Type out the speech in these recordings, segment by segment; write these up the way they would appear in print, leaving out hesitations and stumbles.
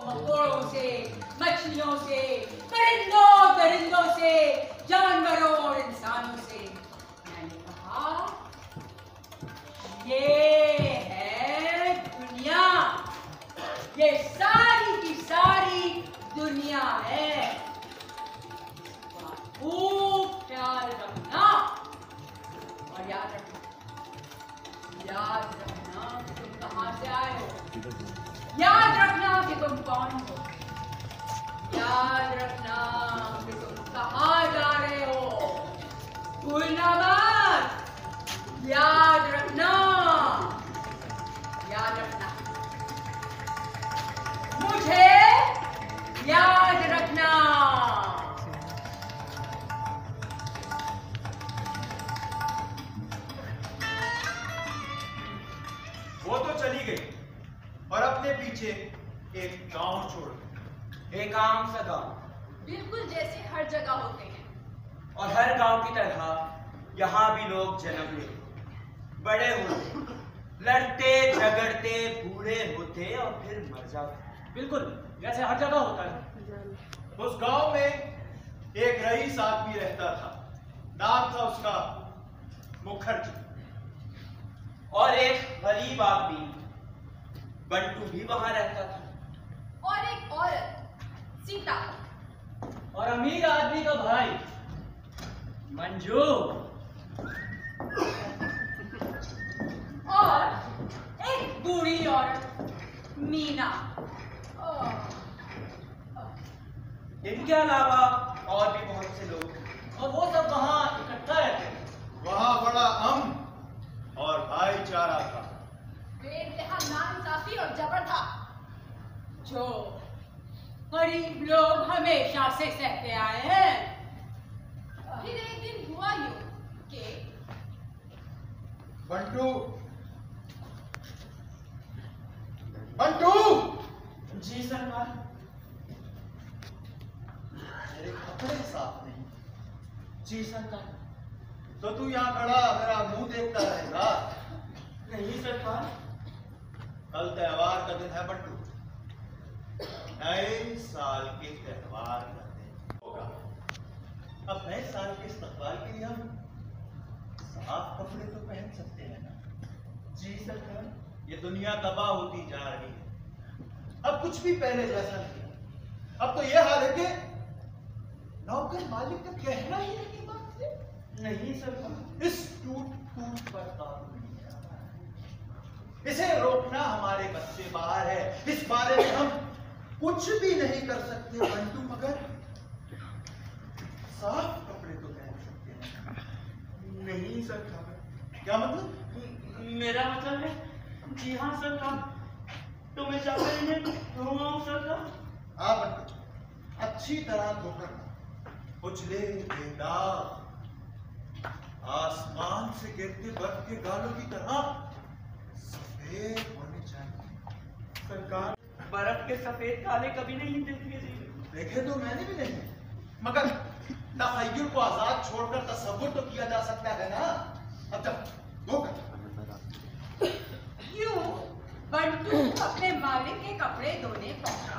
मकोड़ों से, मछलियों से, परिंदों दरिंदों से, जानवरों और इंसानों से। मैंने कहा ये है दुनिया, ये सारी की सारी दुनिया है। खूब ख्याल रखना और याद रखना कि तुम कहां से आए हो, याद रखना कि तुम कौन हो, याद रखना कि तुम कहां जा रहे हो, भूलना मत, याद रखना, याद रखना, मुझे याद रखना। वो तो चली गई और अपने पीछे एक गांव छोड़ गई। एक आम सा गांव, बिल्कुल जैसे हर जगह होते हैं। और हर गांव की तरह यहाँ भी लोग जन्म लेते, बड़े होते, लड़ते झगड़ते, बूढ़े होते और फिर मर जाते। बिल्कुल जैसे हर जगह होता है। उस गांव में एक रईस आदमी रहता था, नाम था उसका मुखर्जी। और एक गरीब आदमी बंटू भी वहां रहता था। और एक औरत सीता। और अमीर आदमी का भाई मंजू। और एक बूढ़ी औरत मीना। इनके अलावा और भी बहुत से लोग, और वो सब वहां इकट्ठा रहते हैं। वहां बड़ा अमन और भाईचारा था। बेइंतहा नाइंसाफी और जबर था, जो गरीब लोग हमेशा से सहते आए हैं। फिर एक दिन हुआ यूं कि बंटू, बंटू! जी सरकार। मेरे कपड़े साफ नहीं। जी सरकार। तो तू यहाँ खड़ा मेरा मुंह देखता रहेगा? नहीं सरकार। कल त्योहार का दिन है बंटू, नए साल के त्योहार का दिन होगा। अब नए साल के इस्तकबाल के लिए हम साफ कपड़े तो पहन सकते हैं ना? जी सरकार। ये दुनिया तबाह होती जा रही है, अब कुछ भी पहले जैसा नहीं है। अब तो ये हाल है कि नौकर मालिक का कहना ही है कि बात से नहीं सरकार। इस टूट पर काबू नहीं आ रहा है। इसे रोकना हमारे बस से बाहर है। इस बारे में हम कुछ भी नहीं कर सकते बंटू, मगर साफ कपड़े तो पहन सकते हैं। नहीं सरकार। क्या मतलब? मेरा मतलब है, जी हाँ सरकार। तो मैं जाकर इन्हें धोऊंगा सरकार। हाँ बंटू, अच्छी तरह धोकर उजले बेदाग आसमान से गिरते बर्फ के गालों की तरह सफेद होने चाहिए। सरकार, बर्फ के सफेद काले कभी नहीं देखे जी। देखे तो मैंने भी नहीं, मगर तखय्युल को आजाद छोड़कर तसव्वुर तो किया जा सकता है ना। अब जब धोकर यूं बंटू अपने मालिक के कपड़े धोने पहुंचा।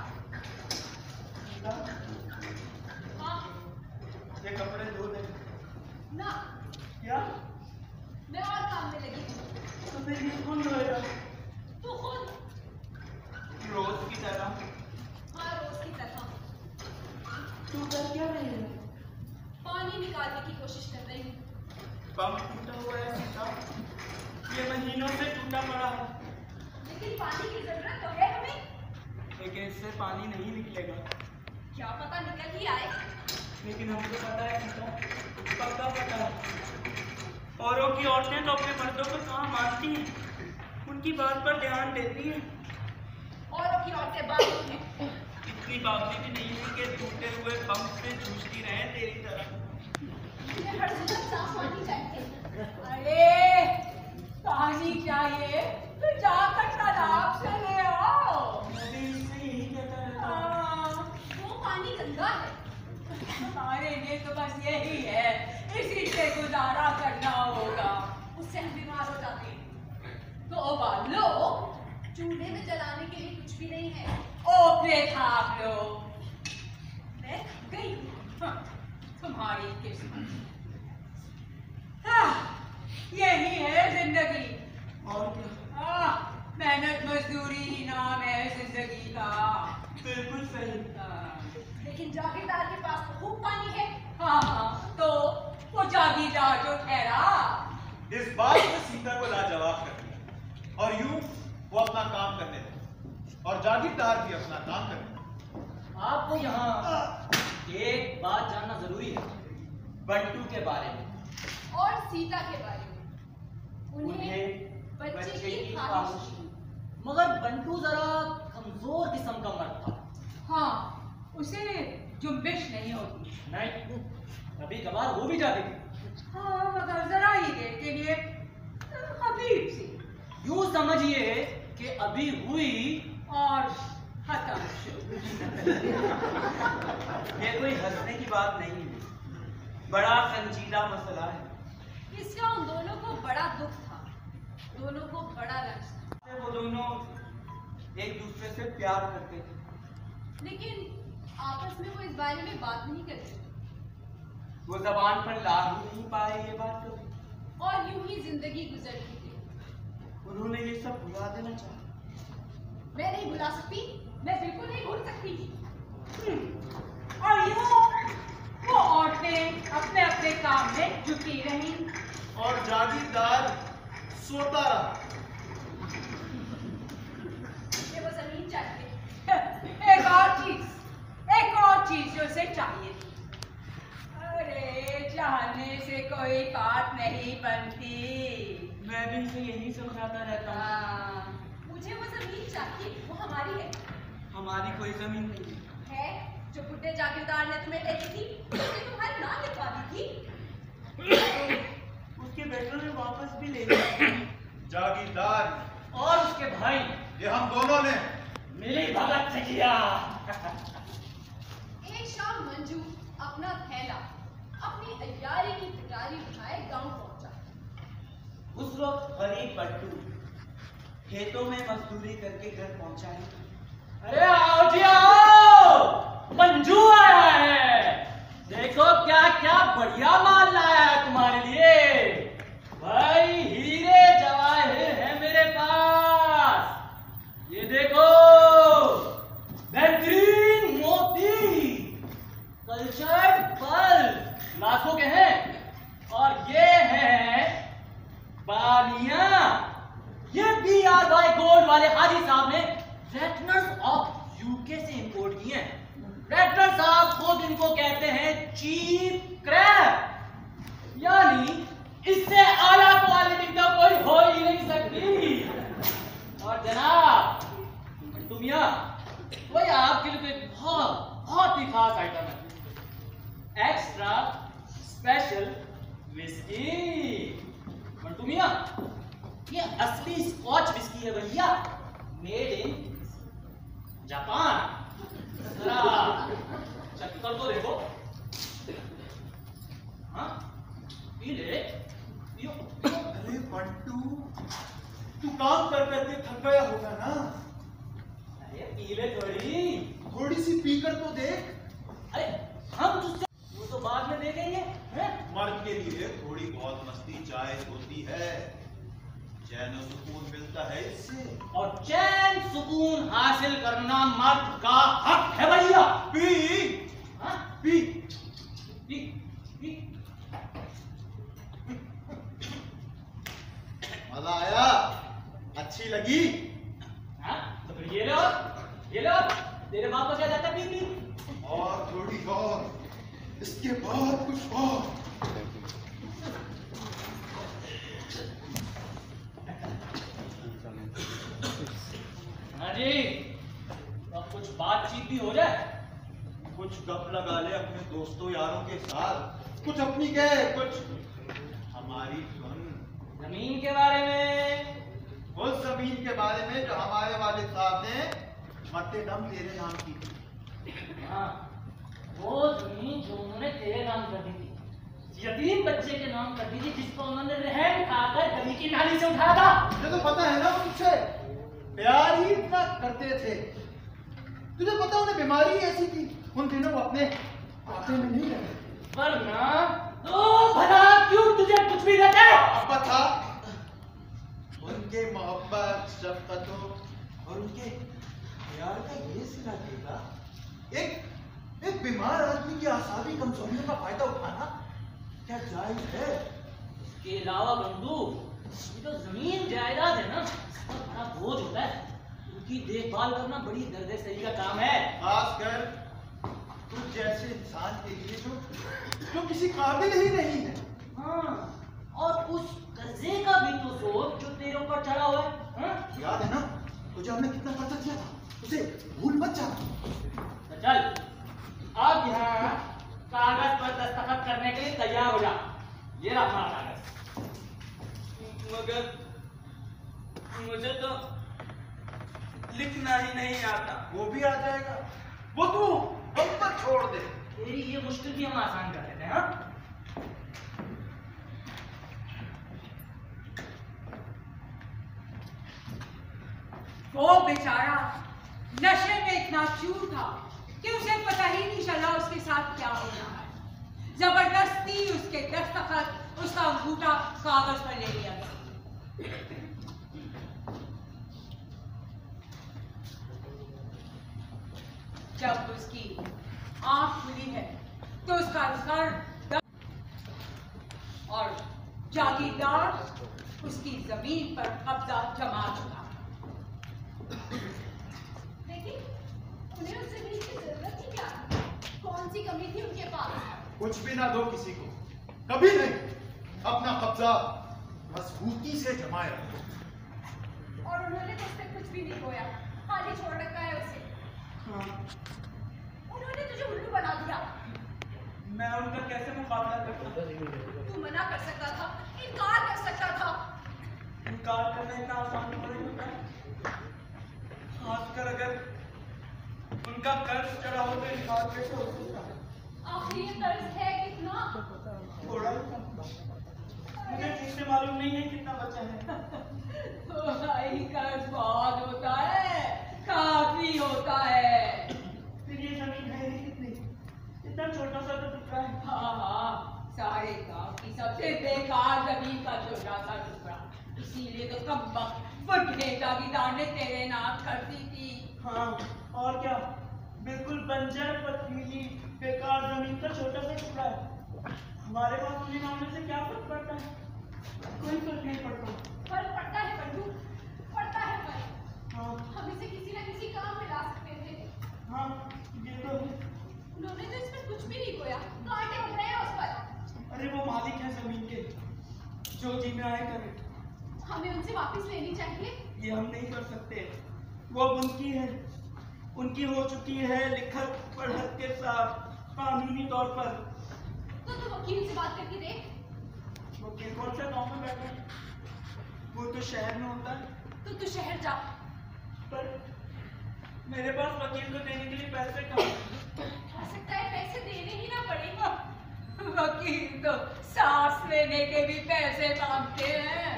हाँ ये कपड़े धो दे। ना, क्या? मैं और काम में लगी हूँ। तो फिर ये कौन धोएगा? तू खुद। रोज की तरह। हाँ, रोज की तरह तू कर क्या रही है? पानी निकालने की कोशिश कर रही हूँ। पंप टूटा हुआ है सीता, ये महीनों से टूटा पड़ा है। लेकिन पानी की जरूरत तो है हमें। लेकिन इससे पानी नहीं निकलेगा। क्या पता निकल ही आए। लेकिन हमको पता है सीता, पक्का पता है। औरों की औरतें तो अपने मर्दों को कहाँ मानती हैं, उनकी बात पर ध्यान देती हैं। औरों की औरतें बाकी हैं। इतनी बावली भी नहीं है कि टूटे हुए पंप से जूझती रहे तेरी तरह। मुझे हर जगह साफ पानी चाहिए। अरे पानी चाहिए तो जाकर तालाब से ले आओ। नदी से यही कहता रहता है। हाँ, वो पानी गंदा है। हमारे लिए तो बस यही है, इसी से गुजारा करना होगा। उससे हम बीमार हो जाते हैं। तो उबाल लो। चूल्हे में जलाने के लिए कुछ भी नहीं है। ओ अपने देखा आप लोग, मैं थक गई। हाँ, तुम्हारी किस्मत। हाँ, यही है जिंदगी। और क्या? मेहनत मजदूरी ही नाम है जिंदगी का। बिल्कुल सही। लेकिन जागीरदार के पास तो खूब पानी है। हाँ, तो वो जागीरदार जो ठहरा। इस बात ने सीता को लाजवाब कर दिया और यूं वो अपना काम करने लगे और जागीरदार भी अपना काम करने लगे। आपको यहाँ एक बात जानना जरूरी है, बंटू के बारे में और सीता के बारे में। उन्हें बच्चे की ख्वाहिश थी। मगर बंटू जरा कमजोर किस्म का मर्द था। हाँ, उसे जुम्बिश नहीं होती। नहीं, कभी कभार वो भी जाती थी। हाँ, मगर जरा ही देर के लिए हबीब सी। यूं समझिए कि अभी हुई और खत्म। ये कोई हंसने की बात नहीं है, बड़ा संजीदा मसला है। इसका उन दोनों को बड़ा दुख था, दोनों को बड़ा लक्ष्य था। वो दोनों एक दूसरे से प्यार करते थे, लेकिन आपस में वो इस बारे में बात नहीं करते वो जबान पर ला ही नहीं पाए ये बात कभी। और यूं ही जिंदगी गुजरती थी। उन्होंने ये सब भुला देना चाहा। मैं नहीं भुला सकती, मैं बिल्कुल नहीं भूल सकती। और यूं वो औरतें अपने अपने काम में जुटी रहीं। और जागीरदार सोता रहा। मुझे वो जमीन चाहिए। एक और चीज जो उसे चाहिए थी। अरे, चाहने से कोई बात नहीं बनती। मैं भी इसे यही समझाता रहता हूँ। हाँ, मुझे वो जमीन चाहिए, वो हमारी है। हमारी कोई जमीन नहीं है जो बुड्ढे जागीरदार ने तुम्हें दे दी थी, उसने तुम्हारी नाम लिखवा दी थी। है, उसके बेटों ने वापस भी ले लिया। जागीरदार और उसके भाई ये हम दोनों ने मिली भगत से किया। एक शाम मंजू अपना थैला अपनी अय्यारी की पिटारी उठाए गांव पहुंचा। उस वक्त गरीब बट्टू खेतों में मजदूरी करके घर पहुंचा है। अरे आओ जी आओ, मंजू आया है। देखो क्या क्या बढ़िया माल लाया है तुम्हारे लिए। भाई हीरे जवाहिर है मेरे पास। ये देखो, बेहतरीन मोती, कल्चर्ड पल्प लाखों के हैं। और ये है बालियां, ये BRY गोल्ड वाले हाजी साहब ने रेटनर्स ऑफ यूके से इंपोर्ट किए हैं। रेटनर साहब खुद इनको कहते हैं चीप क्रैप, यानी इससे आला क्वालिटी का कोई हो ही नहीं सकती। और जनाब तुमिया, वही आपके लिए तो एक बहुत ही खास आइटम है, एक्स्ट्रा स्पेशल विस्की। तुमिया, ये असली स्कॉच विस्की है भैया, मेड इन जापान। जरा चक्कर तो देखो। हाँ, पी ले, पियो। अरे बंटू, तू काम कर करके थक गया होगा ना। अरे पी ले थोड़ी। थोड़ी सी पीकर तो देख। अरे हम तुझसे वो तो बाद में देखेंगे, हैं? मर्द के लिए थोड़ी बहुत मस्ती जायज होती है, चैन और सुकून मिलता है इससे। और चैन सुकून हासिल करना मर्द का हक है भैया। पी हाँ? पी। पी पी। मजा आया? अच्छी लगी? हाँ? तो फिर ये लो, ये लो, तेरे बाप को क्या जाता है? पी पी। और थोड़ी और, इसके बाद कुछ और। हाँ जी, तो अब कुछ बातचीत भी हो जाए। कुछ गप लगा ले अपने दोस्तों यारों के साथ। कुछ अपनी कह, कुछ हमारी सुन। जमीन के बारे में, उस जमीन के बारे में जो हमारे वालिद साहब ने मरते दम तेरे नाम की थी। हाँ, वो जमीन जो उन्होंने तेरे नाम कर दी थी, यतीम बच्चे के नाम कर दी थी, जिसको उन्होंने रहम खाकर गली की नाली से उठाया था। मुझे तो पता है ना, मुझसे प्यार ही इतना करते थे। तुझे पता उन्हें बीमारी ही ऐसी थी, उन दिनों वो अपने आपे में नहीं रहे। वरना तो भला क्यों तुझे कुछ भी देते? अब्बा था उनके मोहब्बत, शफकतों और उनके प्यार का ये सिला देगा। एक बीमार आदमी की आसाबी कमजोरियों का फायदा उठाना क्या जायज है? इसके अलावा बंधु, ये तो जमीन जायदाद है ना, इसका बड़ा बोझ होता है। उनकी देखभाल करना बड़ी दर्द सही का काम है। खासकर तुझ जैसे इंसान के लिए जो किसी काबिल ही नहीं है। हाँ, और उस कर्जे का भी तो सोच जो तेरे ऊपर चढ़ा हुआ है। हाँ? याद है ना तुझे हमने कितना कर्जा किया था, उसे भूल मत जा। तो चल अब यहाँ कागज पर दस्तखत करने के लिए तैयार हो जा। ये रहा हमारा कागज। मगर मुझे तो लिखना ही नहीं आता। वो भी आ जाएगा, वो तू हम पर छोड़ दे। तेरी ये मुश्किल भी हम आसान कर देते हैं। हाँ? वो बेचारा नशे में इतना चूर था कि उसे पता ही नहीं चला उसके साथ क्या हो रहा है। जबरदस्ती उसके दस्तखत, उसका अंगूठा कागज पर ले लिया गया। जब उसकी आंख खुली है तो उसका सर और जागीरदार उसकी जमीन पर कब्जा जमा चुका। लेकिन उन्हें उस जमीन की जरूरत ही क्या थी? कौन सी कमी थी उनके पास? कुछ भी ना दो किसी को, कभी नहीं। अपना कब्जा मजबूती से जमाए रखो। और उन्होंने तो उससे कुछ भी नहीं खोया, खाली छोड़ रखा है उसे। उन्होंने तुझे उल्लू बना दिया। मैं उनका कैसे मुकाबला करता? तू मना कर सकता था, इनकार कर सकता था। इनकार करना इतना आसान नहीं होता है। खासकर अगर उनका कर्ज चढ़ा हो तो इनकार कैसे हो सकता है? आखिर ये कर्ज है कितना? थोड़ा मुझे ठीक से मालूम नहीं है कितना बचा है। तो भाई कर्ज बहुत होता है, काफी होता है। फिर ये जमीन है ही कितनी? इतना छोटा सा तो टुकड़ा है। हाँ, सारे गांव की सबसे बेकार जमीन का छोटा सा टुकड़ा। इसीलिए तो कब फटने जागीरदार ने तेरे नाम कर दी थी। हाँ, और क्या? बिल्कुल बंजर, पथरीली, बेकार जमीन का छोटा सा टुकड़ा है। हमारे पास उन्हें मामले से क्या फर्क पड़ता है? कोई फर्क नहीं पड़ता। फर्क पड़ता है बंधु, पड़ता है फर्क। हाँ, हम इसे किसी न किसी काम में ला सकते थे। हाँ, ये तो है। उन्होंने तो इसमें कुछ भी नहीं खोया, कांटे उड़ रहे हैं उस पर। अरे वो मालिक है जमीन के, जो जी में आए करे। हमें उनसे वापस लेनी चाहिए। ये हम नहीं कर सकते। वो अब उनकी है, उनकी हो चुकी है लिखत पढ़त के साथ कानूनी तौर पर। तो तू वकील से बात करके देख। वकील कौन सा गाँव में बैठा है? वो तो शहर में होता है। तो तू शहर जा। पर मेरे पास वकील को देने के लिए पैसे कहाँ? हो सकता है पैसे देने ही ना पड़े। वकील तो सांस लेने के भी पैसे मांगते हैं।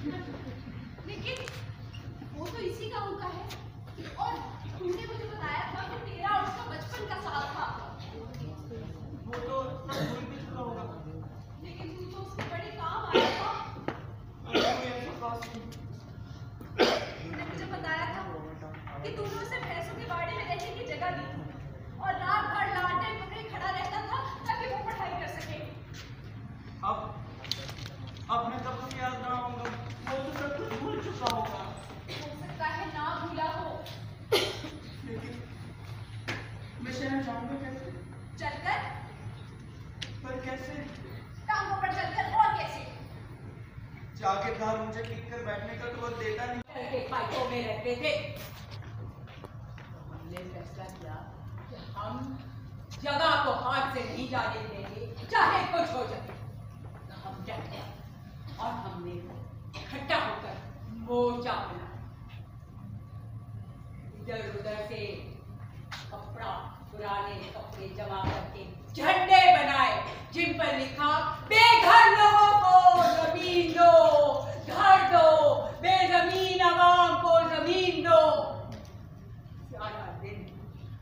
लेकिन वो तो इसी गांव का है। और तुमने मुझे बताया था कि तेरा और उसका बचपन का साथ था। वो तो सब भूल भी चुका होगा। लेकिन तू तो उसके बड़े काम आया था। कोई ऐसा खास नहीं। तूने मुझे बताया था कि तूने उसे भैंसों के बाड़े में रहने की जगह दी और रात भर लालटेन पकड़े खड़ा रहता था ताकि वो पढ़ाई कर सके। अब मैं कब तक याद ना आऊंगा? वो तो सब कुछ भूल चुका होगा। हो सकता है ना भूला हो। लेकिन मैं शहर जाऊंगा कैसे? चलकर, पर कैसे? टांगों पर चलकर, और कैसे? जागीरदार मुझे टिक कर बैठने का तो वो देता नहीं। के खातों में रहते थे। हमने फैसला किया कि हम जगह को हाथ से नहीं जाने देंगे, चाहे कुछ हो जाए। तो हम डट गए और हमने इकट्ठा होकर मोर्चा बनाया। इधर उधर से कपड़ा, पुराने कपड़े जमा करके झंडे बनाए जिन पर लिखा, बेघर लोगों को जमीन दो, घर दो, बेजमीन आवाम को जमीन दो। सारा दिन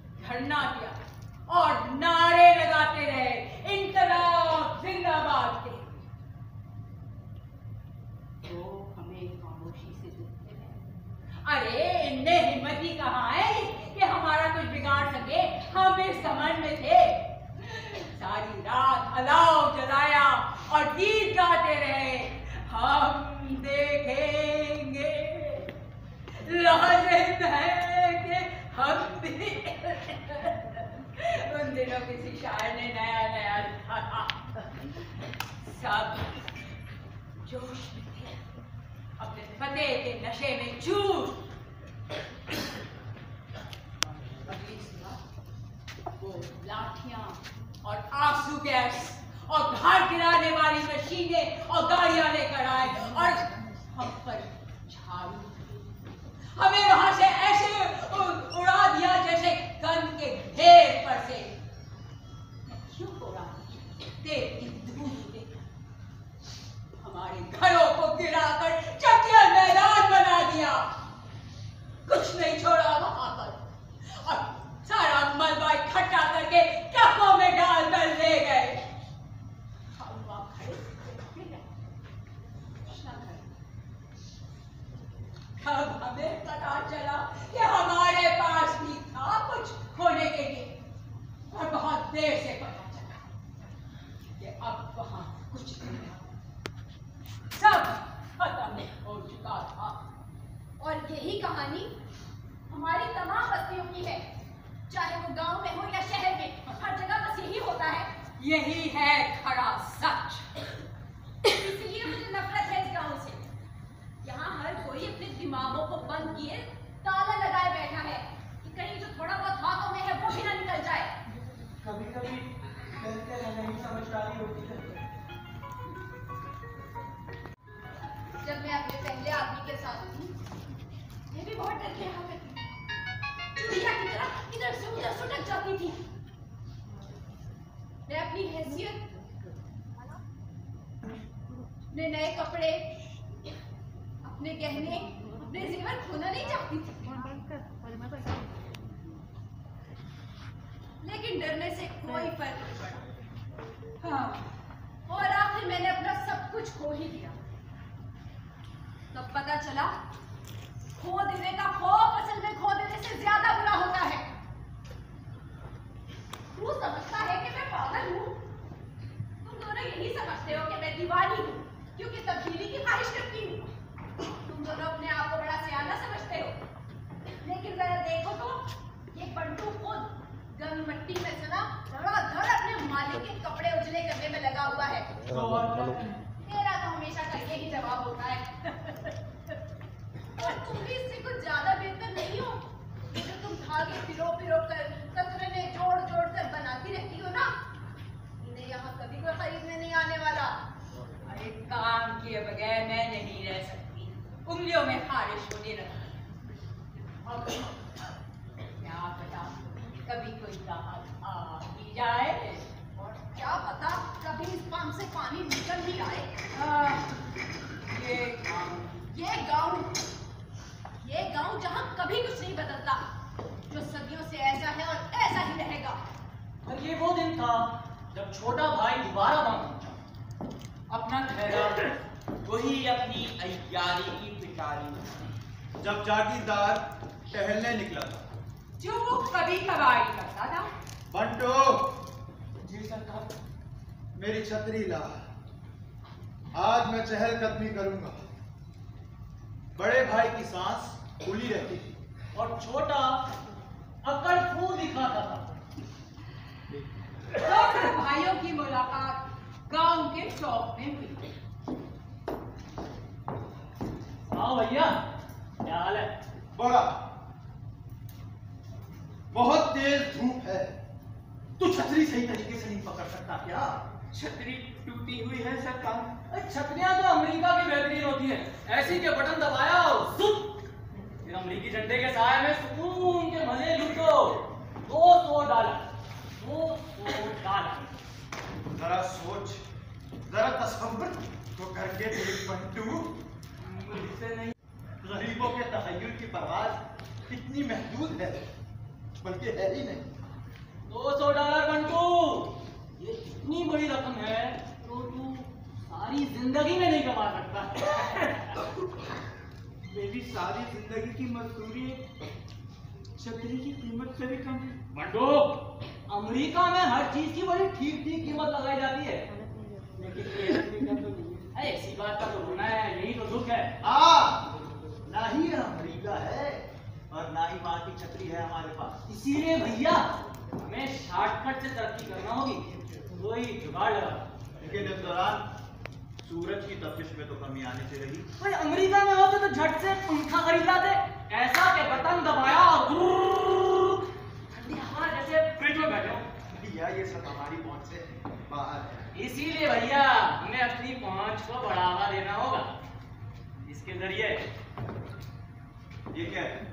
इन्हें हिम्मत ही कहाँ है कि हमारा कुछ बिगाड़ सके। हम इस समझ में थे, सारी रात अलाव जलाया और गीत गाते रहे, हम देखेंगे लाजिम है कि हम भी। उन दिनों किसी शायर ने नया नया लिखा था, सब जोश में थे, अपने फतेह के नशे में चूर। अगली सुबह वो लाठियां और आंसू गैस और घर गिराने वाली मशीनें और गाड़ियां लेकर आए और हम पर झाड़ू, हमें वहां से ऐसे उड़ा दिया जैसे गंद के ढेर पर से। क्यों उड़ा तेरी धूल ने हमारे घरों को गिराकर चकिया मैदान बना दिया, कुछ नहीं छोड़ा वहां पर और सारा मलबा इकट्ठा करके ट्रकों में डाल कर ले गए। हम वहां खड़े अब हमें पता चला कि हमारे पास भी था कुछ खोने के लिए, और बहुत देर से पता चला कि अब वहां कुछ नहीं था, सब खत्म हो चुका था। और यही कहानी हमारी तमाम बस्तियों की है, चाहे वो गांव में हो या शहर में, हर जगह बस यही होता है। यही है खरा सच। इसलिए मुझे नफरत है इस गांव से। यहाँ हर कोई अपने दिमागों को बंद किए ताला लगाए बैठा है कि कहीं जो थोड़ा बहुत हाथों में है वो भी ना निकल जाए। कभी कभी डरते रहना ही समझदारी होती है। जब मैं अपने पहले आदमी के साथ थी, मैं भी बहुत डर के रहा करती थी, चुड़िया की तरह इधर से उधर सुटक जाती थी। मैं अपनी हैसियत, अपने नए कपड़े, अपने गहने, अपने जेवर खोना नहीं चाहती थी, लेकिन डरने से कोई फर्क नहीं पड़ा। हाँ, और आखिर मैंने अपना सब कुछ खो ही दिया। तब पता चला खो देने का खौफ असल में खो देने से ज्यादा बुरा होता है। तू समझता है कि मैं पागल हूँ, तुम दोनों यही समझते हो कि मैं दीवानी हूँ क्योंकि तब्दीली की ख्वाहिश करती हूँ। तुम दोनों अपने आप को बड़ा सियाना समझते हो, लेकिन जरा देखो तो ये बंटू खुद गंद मिट्टी में सना धड़ाधड़ अपने मालिक के कपड़े उजले करने में लगा हुआ है। तेरा तो हमेशा का यही जवाब होता है। और तुम भी इससे कुछ ज्यादा बेहतर नहीं हो, जो तुम धागे पिरो पिरो कर कतरने जोड़ जोड़ कर बनाती रहती हो ना, इन्हें यहाँ कभी कोई खरीदने नहीं आने वाला। अरे काम किए बगैर मैं नहीं रह सकती, उंगलियों में खारिश होने लगी। अब क्या पता कभी कोई ग्राहक आ ही जाए, और क्या पता कभी इस पंप से पानी निकल भी आए। ये गांव जहाँ कभी कुछ नहीं बदलता, जो सदियों से ऐसा है और ऐसा ही रहेगा। और ये वो दिन था जब छोटा भाई दोबारा वहां पहुंचा, अपना ठहरा वही अपनी अय्यारी की पिटारी में। जब जागीरदार टहलने निकला था, जो वो कभी कभार करता था। बंटो, जी सरकार। मेरी छतरी ला, आज मैं चहलकदमी करूंगा। बड़े भाई की सांस खुली रहती थी और छोटा अकड़ फू दिखाता था। दोनों भाइयों की मुलाकात गांव के चौक में हुई। हाँ भैया, क्या हाल है? बड़ा बहुत तेज धूप है, तू छतरी सही तरीके से नहीं पकड़ सकता क्या? छतरी टूटी हुई है सरकार। छतरियां तो अमेरिका की बेहतरीन होती है, ऐसी के बटन दबाया और जुप, फिर अमेरिकी झंडे के साए में सुकून के मजे लूटो। $200 जरा सोच, जरा तस्वुर तो करके देख बंटू। मुझसे नहीं। गरीबों के तहय्युर की परवाज इतनी महदूद है, बल्कि है ही नहीं। $200 बंटू, ये इतनी बड़ी रकम है तो तू सारी जिंदगी में नहीं कमा सकता। मेरी सारी जिंदगी की मजदूरी छतरी की कीमत से भी कम है। बंडो, अमेरिका में हर चीज की बड़ी ठीक ठीक कीमत लगाई जाती है, लेकिन ऐसी बात का तो होना है, यही तो दुख है। हाँ, ना ही अमेरिका है और ना ही वहां की छतरी है हमारे पास। इसीलिए भैया हमें शॉर्टकट से तरक्की करना होगी, कोई जुगाड़ लगा। लेकिन इस दौरान सूरज की तपिश में तो कमी आने से रही। भाई अमेरिका में होते तो झट से पंखा खरीद लाते, ऐसा के बटन दबाया और ठंडी हवा जैसे फ्रिज में बैठे हो। भैया ये सब हमारी पहुंच से बाहर है। इसीलिए भैया हमें अपनी पहुंच को बढ़ावा देना होगा। इसके जरिए ये क्या है?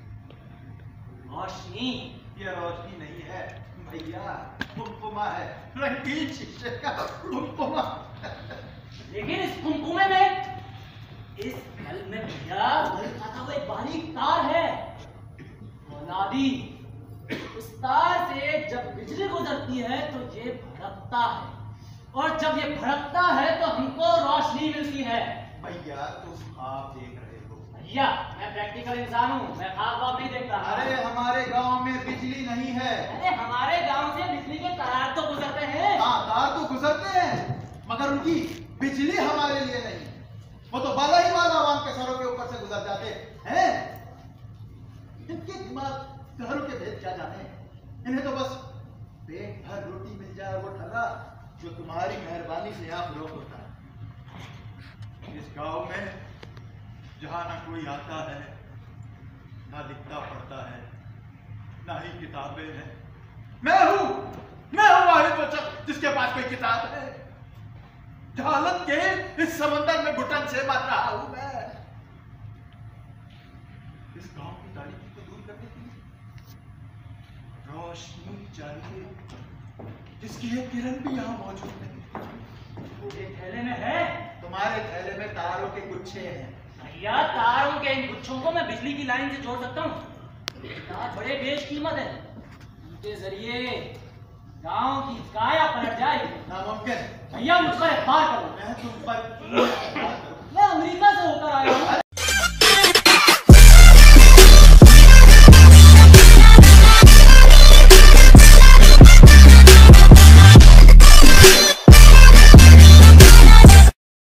रोशनी, ये रोशनी नहीं है भैया, कुमकुमा है, रंगीन शीशे का कुमकुमा। लेकिन इस कुमकुमे में, इस नल में भैया नल खाता हुआ एक बारीक तार है, औलादी। उस तार से जब बिजली गुजरती है तो ये भड़कता है, और जब ये भड़कता है तो हमको रोशनी मिलती है। भैया तुम ख्वाब देख रहे हो। भैया मैं प्रैक्टिकल इंसान हूँ, मैं ख्वाब नहीं देखता। अरे हमारे गांव में बिजली नहीं है। अरे हमारे गांव से बिजली के तार तो गुजरते हैं। हाँ, तार तो गुजरते हैं, मगर उनकी बिजली हमारे लिए नहीं। वो तो बाला ही बाला आवाम के सरों के ऊपर से गुजर जाते हैं। इनके दिमाग घरों के भेद क्या जाने, इन्हें तो बस पेट भर रोटी मिल जाए वो ठर्रा जो तुम्हारी मेहरबानी से यहाँ फरोख होता है। इस गांव में जहाँ ना कोई आता है, ना लिखता पढ़ता है, ना ही किताबें हैं। मैं हूँ वाहिद वो शख्स जिसके पास कोई किताब है। जहालत के इस समंदर में घुटन से मर रहा हूं मैं। इस गांव की तारीकी को दूर करने के लिए रोशनी चाहिए, जिसकी एक किरण भी यहाँ मौजूद नहीं। ये थैले में है। तुम्हारे थैले में तारों के गुच्छे हैं। भैया तारों के इन गुच्छों को मैं बिजली की लाइन से जोड़ सकता हूँ। तार बड़े बेशकीमत है, उनके जरिए गांव की काया पलट जाएगी। नामुमकिन। भैया मुझ पर एतबार करो। मैं तुम पर